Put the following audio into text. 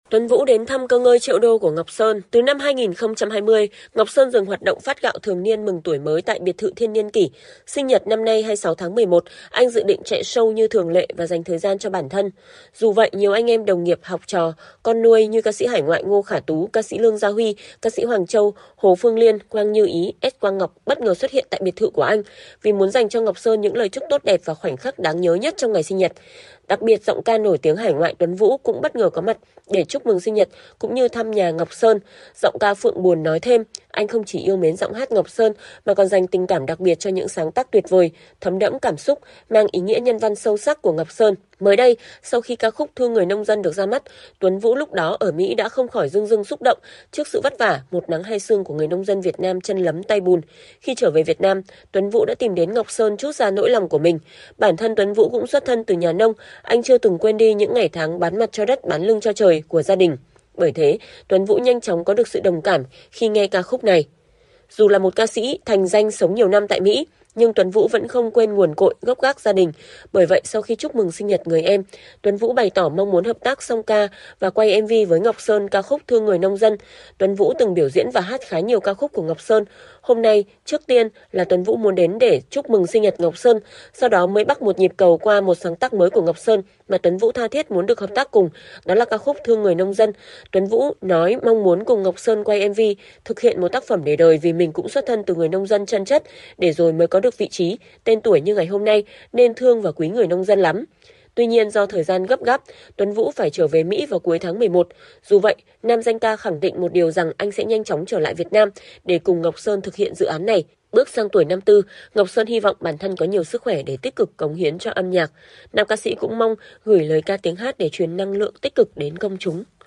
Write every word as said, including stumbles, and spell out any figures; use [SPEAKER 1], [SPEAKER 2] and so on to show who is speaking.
[SPEAKER 1] Tuấn Vũ đến thăm cơ ngơi triệu đô của Ngọc Sơn. Từ năm hai nghìn không trăm hai mươi, Ngọc Sơn dừng hoạt động phát gạo thường niên mừng tuổi mới tại biệt thự Thiên Niên Kỷ. Sinh nhật năm nay hai mươi sáu tháng mười một, anh dự định chạy show như thường lệ và dành thời gian cho bản thân. Dù vậy, nhiều anh em đồng nghiệp, học trò, con nuôi như ca sĩ hải ngoại Ngô Khả Tú, ca sĩ Lương Gia Huy, ca sĩ Hoàng Châu, Hồ Phương Liên, Quang Như Ý, S Quang Ngọc bất ngờ xuất hiện tại biệt thự của anh vì muốn dành cho Ngọc Sơn những lời chúc tốt đẹp và khoảnh khắc đáng nhớ nhất trong ngày sinh nhật. Đặc biệt, giọng ca nổi tiếng hải ngoại Tuấn Vũ cũng bất ngờ có mặt để chúc mừng sinh nhật cũng như thăm nhà Ngọc Sơn. Giọng ca Phượng Buồn nói thêm, anh không chỉ yêu mến giọng hát Ngọc Sơn mà còn dành tình cảm đặc biệt cho những sáng tác tuyệt vời, thấm đẫm cảm xúc, mang ý nghĩa nhân văn sâu sắc của Ngọc Sơn. Mới đây, sau khi ca khúc Thương Người Nông Dân được ra mắt, Tuấn Vũ lúc đó ở Mỹ đã không khỏi rưng rưng xúc động trước sự vất vả, một nắng hai sương của người nông dân Việt Nam chân lấm tay bùn. Khi trở về Việt Nam, Tuấn Vũ đã tìm đến Ngọc Sơn trút ra nỗi lòng của mình. Bản thân Tuấn Vũ cũng xuất thân từ nhà nông, anh chưa từng quên đi những ngày tháng bán mặt cho đất, bán lưng cho trời của gia đình. Bởi thế, Tuấn Vũ nhanh chóng có được sự đồng cảm khi nghe ca khúc này. Dù là một ca sĩ thành danh sống nhiều năm tại Mỹ, nhưng Tuấn Vũ vẫn không quên nguồn cội gốc gác gia đình. Bởi vậy, sau khi chúc mừng sinh nhật người em, Tuấn Vũ bày tỏ mong muốn hợp tác song ca và quay em vê với Ngọc Sơn ca khúc Thương Người Nông Dân. Tuấn Vũ từng biểu diễn và hát khá nhiều ca khúc của Ngọc Sơn. Hôm nay, trước tiên là Tuấn Vũ muốn đến để chúc mừng sinh nhật Ngọc Sơn, sau đó mới bắt một nhịp cầu qua một sáng tác mới của Ngọc Sơn mà Tuấn Vũ tha thiết muốn được hợp tác cùng, đó là ca khúc Thương Người Nông Dân. Tuấn Vũ nói mong muốn cùng Ngọc Sơn quay em vê, thực hiện một tác phẩm để đời vì mình cũng xuất thân từ người nông dân chân chất, để rồi mới có được vị trí, tên tuổi như ngày hôm nay, nên thương và quý người nông dân lắm. Tuy nhiên, do thời gian gấp gáp, Tuấn Vũ phải trở về Mỹ vào cuối tháng mười một. Dù vậy, nam danh ca khẳng định một điều rằng anh sẽ nhanh chóng trở lại Việt Nam để cùng Ngọc Sơn thực hiện dự án này. Bước sang tuổi năm tư, Ngọc Sơn hy vọng bản thân có nhiều sức khỏe để tích cực cống hiến cho âm nhạc. Nam ca sĩ cũng mong gửi lời ca tiếng hát để truyền năng lượng tích cực đến công chúng.